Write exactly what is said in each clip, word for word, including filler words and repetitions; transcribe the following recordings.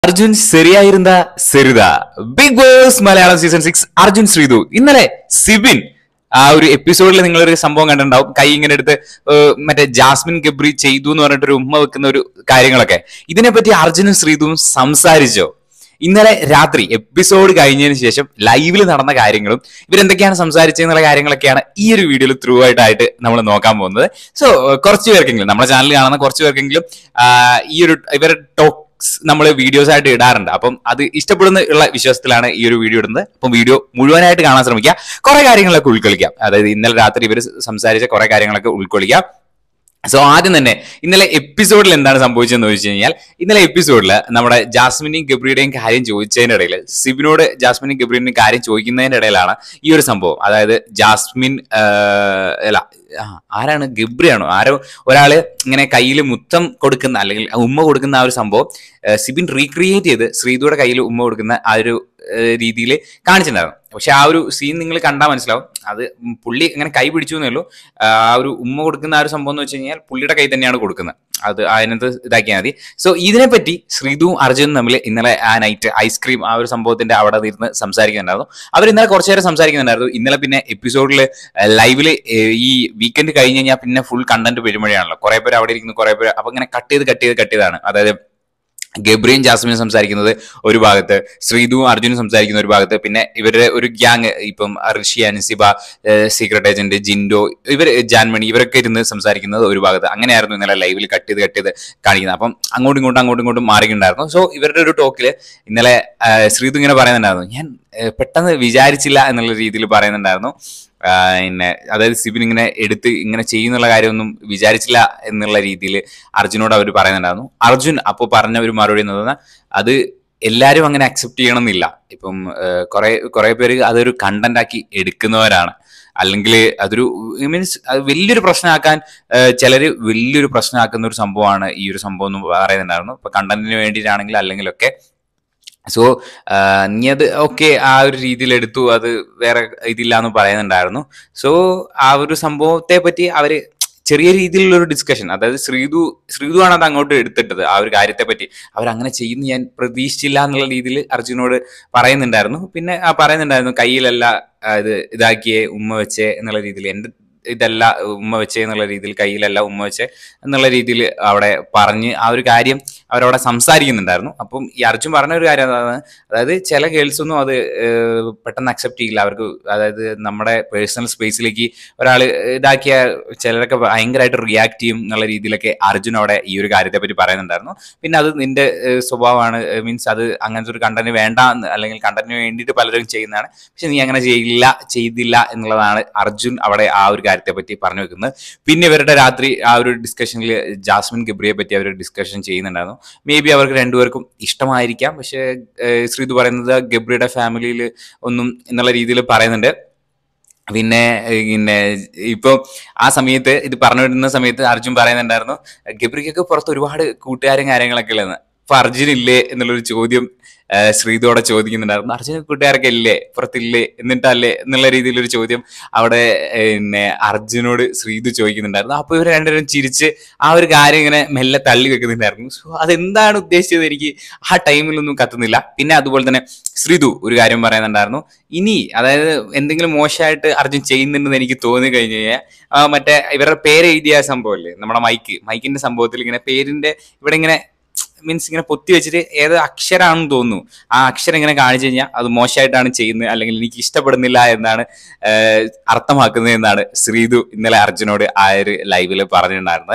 അർജുൻ ശരിയായിരുന്ന Saritha Bigg Boss Malayalam season six Arjun Sreethu ഇന്നലെ സിബിൻ ആ ഒരു എപ്പിസോഡിൽ നിങ്ങളൊരു സംഭവം കണ്ടിട്ടുണ്ടാവും. കൈ ഇങ്ങനെ എടുത്ത് മറ്റേ ജാസ്മിൻ ഗബ്രി ചെയ്തു എന്ന് പറഞ്ഞിട്ടൊരു ഉമ്മ വെക്കുന്ന ഒരു കാര്യങ്ങളൊക്കെ. ഇതിനെപ്പറ്റി അർജുനും ശ്രീതുവും സംസാരിച്ചോ? ഇന്നലെ രാത്രി എപ്പിസോഡ് കഴിഞ്ഞതിന് ശേഷം ലൈവിൽ നടന്ന കാര്യങ്ങളും ഇവരെന്തൊക്കെയാണ് സംസാരിച്ചെന്നുള്ള കാര്യങ്ങളൊക്കെയാണ് ഈ ഒരു വീഡിയോയിൽ ത്രൂ ആയിട്ടായിട്ട് നമ്മൾ നോക്കാൻ പോകുന്നത്. സോ കുറച്ച് പേർക്കെങ്കിലും നമ്മുടെ ചാനൽ കാണുന്ന കുറച്ച് പേർക്കെങ്കിലും ഈ ഒരു ഇവരുടെ ടോക്ക് നമ്മൾ വീഡിയോസ് ആയിട്ട് ഇടാറുണ്ട്. അപ്പം അത് ഇഷ്ടപ്പെടുന്ന ഉള്ള വിശ്വാസത്തിലാണ് ഈ ഒരു വീഡിയോ ഇടുന്നത്. അപ്പം വീഡിയോ മുഴുവനായിട്ട് കാണാൻ ശ്രമിക്കുക, കുറെ കാര്യങ്ങളൊക്കെ ഉൾക്കൊള്ളിക്കാം. അതായത് ഇന്നലെ രാത്രി ഇവർ സംസാരിച്ച കുറെ കാര്യങ്ങളൊക്കെ ഉൾക്കൊള്ളിക്കാം. സോ ആദ്യം തന്നെ ഇന്നലെ എപ്പിസോഡിൽ എന്താണ് സംഭവിച്ചതെന്ന് ചോദിച്ചു കഴിഞ്ഞാൽ, ഇന്നലെ എപ്പിസോഡിൽ നമ്മുടെ ജാസ്മിനെയും ഗബ്രിയുടെയും കാര്യം ചോദിച്ചതിന്റെ ഇടയിൽ സിബിനോട് ജാസ്മിനും ഗബ്രിയുടെയും കാര്യം ചോദിക്കുന്നതിന്റെ ഇടയിലാണ് ഈ ഒരു സംഭവം. അതായത് ജാസ്മിൻ അല്ല ആരാണ് ഗബ്രിയാണോ ആരോ ഒരാള് ഇങ്ങനെ കയ്യിൽ മുത്തം കൊടുക്കുന്ന അല്ലെങ്കിൽ ഉമ്മ കൊടുക്കുന്ന ആ ഒരു സംഭവം സിബിൻ റീക്രിയേറ്റ് ചെയ്ത് ശ്രീതുയുടെ കയ്യിൽ ഉമ്മ കൊടുക്കുന്ന ആ ഒരു രീതിയിൽ കാണിച്ചിട്ടുണ്ടായിരുന്നു. പക്ഷെ ആ ഒരു സീൻ നിങ്ങൾ കണ്ടാൽ മനസ്സിലാവും അത് പുള്ളി അങ്ങനെ കൈ പിടിച്ചു എന്നേ ഉള്ളൂ. ആ ഒരു ഉമ്മ കൊടുക്കുന്ന ആ ഒരു സംഭവം എന്ന് വെച്ച് കഴിഞ്ഞാൽ പുള്ളിയുടെ കൈ തന്നെയാണ് കൊടുക്കുന്നത്. അത് അതിനകത്ത് ഇതാക്കിയാൽ മതി. സോ ഇതിനെപ്പറ്റി ശ്രീതുവും അർജുനും തമ്മിൽ ഇന്നലെ ആ നൈറ്റ് ഐസ്ക്രീം ആ ഒരു സംഭവത്തിന്റെ അവിടെ ഇരുന്ന് സംസാരിക്കുന്നുണ്ടായിരുന്നു. അവർ ഇന്നലെ കുറച്ചു നേരം സംസാരിക്കുന്നുണ്ടായിരുന്നു. ഇന്നലെ പിന്നെ എപ്പിസോഡിൽ ലൈവില് ഈ വീക്കെൻഡ് കഴിഞ്ഞ് കഴിഞ്ഞാൽ പിന്നെ ഫുൾ കണ്ടന്റ് പെരുമഴയാണല്ലോ. കുറെ പേര് അവിടെ ഇരിക്കുന്നു, കുറെ പേര് അപ്പൊ ഇങ്ങനെ കട്ട് ചെയ്ത് കട്ട് ചെയ്ത് കട്ട് ചെയ്താണ്. അതായത് ഗബ്രിയും ജാസ്മിനും സംസാരിക്കുന്നത് ഒരു ഭാഗത്ത്, ശ്രീതുവും അർജുനും സംസാരിക്കുന്ന ഒരു ഭാഗത്ത്, പിന്നെ ഇവരുടെ ഒരു ഗ്യാങ് ഇപ്പം ഋഷി, അൻസിബ, സീക്രട്ട് ഏജന്റ്, ജിൻഡോ, ഇവർ ജാൻമണി ഇവരൊക്കെ ഇരുന്ന് സംസാരിക്കുന്നത് ഒരു ഭാഗത്ത്. അങ്ങനെയായിരുന്നു ഇന്നലെ ലൈവിൽ കട്ട് ചെയ്ത് കട്ട് ചെയ്ത് കാണിക്കുന്നത്. അപ്പം അങ്ങോട്ടും ഇങ്ങോട്ടും അങ്ങോട്ടും ഇങ്ങോട്ടും മാറിയിട്ടുണ്ടായിരുന്നു. സോ ഇവരുടെ ഒരു ടോക്കില് ഇന്നലെ ശ്രീതു ഇങ്ങനെ പറയുന്നുണ്ടായിരുന്നു, ഞാൻ പെട്ടെന്ന് വിചാരിച്ചില്ല എന്നുള്ള രീതിയിൽ പറയുന്നുണ്ടായിരുന്നു. പിന്നെ അതായത് സിബിൻ ഇങ്ങനെ എടുത്ത് ഇങ്ങനെ ചെയ്യുന്നുള്ള കാര്യമൊന്നും വിചാരിച്ചില്ല എന്നുള്ള രീതിയിൽ അർജുനോട് അവർ പറയുന്നുണ്ടായിരുന്നു. അർജുൻ അപ്പോൾ പറഞ്ഞ ഒരു മറുപടി എന്ന് പറഞ്ഞാൽ അത് എല്ലാവരും അങ്ങനെ അക്സെപ്റ്റ് ചെയ്യണമെന്നില്ല. ഇപ്പം കുറെ കുറെ പേര് അതൊരു കണ്ടന്റ് ആക്കി എടുക്കുന്നവരാണ്. അല്ലെങ്കിൽ അതൊരു മീൻസ് അത് വലിയൊരു പ്രശ്നമാക്കാൻ ചിലര് വലിയൊരു പ്രശ്നമാക്കുന്ന ഒരു സംഭവമാണ് ഈ ഒരു സംഭവം എന്ന് പറയുന്നുണ്ടായിരുന്നു. ഇപ്പൊ കണ്ടന്റിന് വേണ്ടിയിട്ടാണെങ്കിൽ അല്ലെങ്കിലൊക്കെ. സോ നീ അത് ഓക്കെ ആ ഒരു രീതിയിൽ എടുത്തു, അത് വേറെ ഇതില്ല എന്ന് പറയുന്നുണ്ടായിരുന്നു. സോ ആ ഒരു സംഭവത്തെ പറ്റി അവര് ചെറിയ രീതിയിലുള്ള ഒരു ഡിസ്കഷൻ, അതായത് ശ്രീതു ശ്രീതു ആണ് അത് അങ്ങോട്ട് എടുത്തിട്ടത്. ആ ഒരു കാര്യത്തെ പറ്റി അവരങ്ങനെ ചെയ്യുന്നു ഞാൻ പ്രതീക്ഷിച്ചില്ല എന്നുള്ള രീതിയിൽ അർജുനോട് പറയുന്നുണ്ടായിരുന്നു. പിന്നെ ആ പറയുന്നുണ്ടായിരുന്നു കയ്യിലല്ല ഇത് ഇതാക്കിയേ ഉമ്മ വെച്ചേ എന്നുള്ള രീതിയിൽ, എൻ്റെ ഇതല്ല ഉമ്മ വെച്ചേ എന്നുള്ള രീതിയിൽ, കയ്യിലല്ല ഉമ്മ വെച്ചേ എന്നുള്ള രീതിയിൽ അവിടെ പറഞ്ഞ് ആ ഒരു കാര്യം അവരവിടെ സംസാരിക്കുന്നുണ്ടായിരുന്നു. അപ്പം ഈ അർജുൻ പറഞ്ഞ ഒരു കാര്യം എന്താണ്, അതായത് ചില ഗേൾസ് ഒന്നും അത് പെട്ടെന്ന് അക്സെപ്റ്റ് ചെയ്യില്ല. അവർക്ക് അതായത് നമ്മുടെ പേഴ്സണൽ സ്പേസിലേക്ക് ഒരാൾ ഇതാക്കിയ ചിലരൊക്കെ ഭയങ്കരമായിട്ട് റിയാക്ട് ചെയ്യും എന്നുള്ള രീതിയിലൊക്കെ അർജുൻ അവിടെ ഈ ഒരു കാര്യത്തെ പറ്റി പറയുന്നുണ്ടായിരുന്നു. പിന്നെ അത് നിന്റെ സ്വഭാവമാണ്, മീൻസ് അത് അങ്ങനത്തെ ഒരു കണ്ടന്റ് വേണ്ട അല്ലെങ്കിൽ കണ്ടന്റിന് വേണ്ടിയിട്ട് പലരും ചെയ്യുന്നതാണ്, പക്ഷെ നീ അങ്ങനെ ചെയ്യില്ല ചെയ്തില്ല എന്നുള്ളതാണ് അർജുൻ അവിടെ ആ ഒരു കാര്യത്തെ പറ്റി പറഞ്ഞു വെക്കുന്നത്. പിന്നെ ഇവരുടെ രാത്രി ആ ഒരു ഡിസ്കഷനിൽ ജാസ്മിൻ ഗബ്രിയെ പറ്റി അവർ ഡിസ്കഷൻ ചെയ്യുന്നുണ്ടായിരുന്നു. മേ ബി അവർക്ക് രണ്ടുപേർക്കും ഇഷ്ടമായിരിക്കാം, പക്ഷെ ശ്രീതു പറയുന്നത് ഗബ്രിയുടെ ഫാമിലിയിൽ ഒന്നും എന്നുള്ള രീതിയിൽ പറയുന്നുണ്ട്. പിന്നെ പിന്നെ ഇപ്പൊ ആ സമയത്ത് ഇത് പറഞ്ഞു വരുന്ന സമയത്ത് അർജുൻ പറയുന്നുണ്ടായിരുന്നു ഗബ്രിക്കൊക്കെ പുറത്ത് ഒരുപാട് കൂട്ടുകാരും കാര്യങ്ങളൊക്കെ ഉള്ളതെന്ന്. അപ്പൊ അർജുൻ ഇല്ലേ എന്നുള്ളൊരു ചോദ്യം ശ്രീതുവോടെ ചോദിക്കുന്നുണ്ടായിരുന്നു. അർജുന കൂട്ടുകാരൊക്കെ ഇല്ലേ, പുറത്തില്ലേ, എന്നിട്ടല്ലേ എന്നുള്ള രീതിയിലൊരു ചോദ്യം അവിടെ പിന്നെ അർജുനോട് ശ്രീതു ചോദിക്കുന്നുണ്ടായിരുന്നു. അപ്പൊ ഇവർ രണ്ടുപേരും ചിരിച്ച് ആ ഒരു കാര്യം ഇങ്ങനെ മെല്ലെ തള്ളി വെക്കുന്നുണ്ടായിരുന്നു. സോ അതെന്താണ് ഉദ്ദേശിച്ചത് എനിക്ക് ആ ടൈമിലൊന്നും കത്തുന്നില്ല. പിന്നെ അതുപോലെ തന്നെ ശ്രീതു ഒരു കാര്യം പറയുന്നുണ്ടായിരുന്നു, ഇനി അതായത് എന്തെങ്കിലും മോശമായിട്ട് അർജുൻ ചെയ്യുന്നുണ്ടെന്ന് എനിക്ക് തോന്നി കഴിഞ്ഞു കഴിഞ്ഞാൽ മറ്റേ ഇവരുടെ പേര് എഴുതിയ സംഭവമല്ലേ നമ്മുടെ മൈക്ക് മൈക്കിന്റെ സംഭവത്തിൽ ഇങ്ങനെ പേരിന്റെ ഇവിടെ ഇങ്ങനെ മീൻസ് ഇങ്ങനെ പൊത്തി വെച്ചിട്ട് ഏത് അക്ഷരമാണെന്ന് തോന്നുന്നു, ആ അക്ഷരം ഇങ്ങനെ കാണിച്ചു കഴിഞ്ഞാൽ അത് മോശമായിട്ടാണ് ചെയ്യുന്നത് അല്ലെങ്കിൽ എനിക്ക് ഇഷ്ടപ്പെടുന്നില്ല എന്നാണ് അർത്ഥമാക്കുന്നത് എന്നാണ് ശ്രീതു ഇന്നലെ അർജുനോട് ആ ഒരു ലൈവില് പറഞ്ഞിട്ടുണ്ടായിരുന്നത്.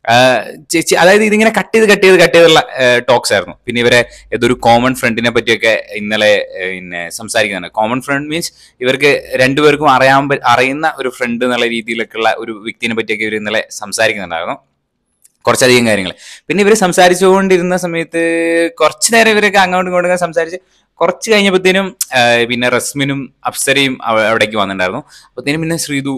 ചേച്ചി അതായത് ഇതിങ്ങനെ കട്ട് ചെയ്ത് കട്ട് ചെയ്ത് കട്ട് ചെയ്തുള്ള ടോക്സ് ആയിരുന്നു. പിന്നെ ഇവരെ ഏതൊരു കോമൺ ഫ്രണ്ടിനെ പറ്റിയൊക്കെ ഇന്നലെ പിന്നെ സംസാരിക്കുന്നുണ്ട്. കോമൺ ഫ്രണ്ട് മീൻസ് ഇവർക്ക് രണ്ടുപേർക്കും അറിയാൻ അറിയുന്ന ഒരു ഫ്രണ്ട് എന്നുള്ള രീതിയിലൊക്കെയുള്ള ഒരു വ്യക്തിനെ പറ്റിയൊക്കെ ഇവർ ഇന്നലെ സംസാരിക്കുന്നുണ്ടായിരുന്നു, കുറച്ചധികം കാര്യങ്ങൾ. പിന്നെ ഇവർ സംസാരിച്ചുകൊണ്ടിരുന്ന സമയത്ത് കുറച്ചു നേരം ഇവരൊക്കെ അങ്ങോട്ടും ഇങ്ങോട്ടും സംസാരിച്ച് കുറച്ച് കഴിഞ്ഞപ്പോഴത്തേനും പിന്നെ റസ്മിനും അപ്സരയും അവിടേക്ക് വന്നിട്ടുണ്ടായിരുന്നു. അപ്പോഴത്തേനും പിന്നെ ശ്രീതു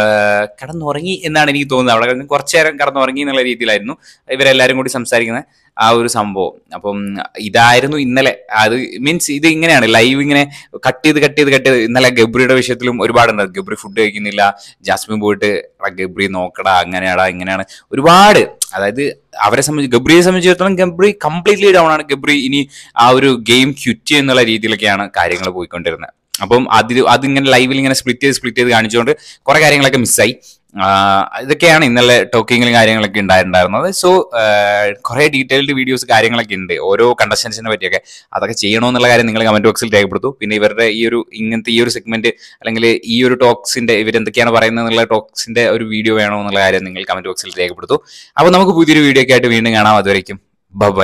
കടന്നുറങ്ങി എന്നാണ് എനിക്ക് തോന്നുന്നത്. അവിടെ കുറച്ചു നേരം കടന്നുറങ്ങി എന്നുള്ള രീതിയിലായിരുന്നു ഇവരെല്ലാവരും കൂടി സംസാരിക്കുന്നത്. ആ ഒരു സംഭവം. അപ്പം ഇതായിരുന്നു ഇന്നലെ. അത് മീൻസ് ഇത് ഇങ്ങനെയാണ് ലൈവ് ഇങ്ങനെ കട്ട് ചെയ്ത് കട്ട് ചെയ്ത് കട്ട് ചെയ്ത് ഇന്നലെ ഗബ്രിയുടെ വിഷയത്തിലും ഒരുപാടുണ്ട്. ഗബ്രി ഫുഡ് കഴിക്കുന്നില്ല, ജാസ്മിൻ പോയിട്ട് ഗബ്രി നോക്കടാ അങ്ങനെയാടാ ഇങ്ങനെയാണ് ഒരുപാട്. അതായത് അവരെ സംബന്ധിച്ച് ഗബ്രിയെ സംബന്ധിച്ചിടത്തോളം ഗബ്രി കംപ്ലീറ്റ്ലി ഡൗൺ ആണ്. ഗബ്രി ഇനി ആ ഒരു ഗെയിം ക്വിറ്റ് എന്നുള്ള രീതിയിലൊക്കെയാണ് കാര്യങ്ങൾ പോയിക്കൊണ്ടിരുന്നത്. അപ്പം അതിൽ അതിങ്ങനെ ലൈവിൽ ഇങ്ങനെ സ്പ്ലിറ്റ് ചെയ്ത് സ്പ്ലിറ്റ് ചെയ്ത് കാണിച്ചുകൊണ്ട് കുറെ കാര്യങ്ങളൊക്കെ മിസ്സായി. ഇതൊക്കെയാണ് ഇന്നലെ ടോക്കിങ്ങിലും കാര്യങ്ങളൊക്കെ ഉണ്ടായിട്ടുണ്ടായിരുന്നത്. സോ കുറെ ഡീറ്റെയിൽഡ് വീഡിയോസ് കാര്യങ്ങളൊക്കെ ഉണ്ട് ഓരോ കണ്ടസ്റ്റൻസിനെ പറ്റിയൊക്കെ. അതൊക്കെ ചെയ്യണമെന്നുള്ള കാര്യം നിങ്ങൾ കമന്റ് ബോക്സിൽ രേഖപ്പെടുത്തു. പിന്നെ ഇവരുടെ ഈ ഒരു ഇങ്ങനത്തെ ഈ ഒരു സെഗ്മെന്റ് അല്ലെങ്കിൽ ഈ ഒരു ടോക്സിന്റെ ഇവരെന്തൊക്കെയാണ് പറയുന്നത് എന്നുള്ള ടോക്സിന്റെ ഒരു വീഡിയോ വേണോ എന്നുള്ള കാര്യം നിങ്ങൾ കമന്റ് ബോക്സിൽ രേഖപ്പെടുത്തു. അപ്പൊ നമുക്ക് പുതിയൊരു വീഡിയോ ഒക്കെ ആയിട്ട് വീണ്ടും കാണാം. അതുവരേക്കും ബൈ.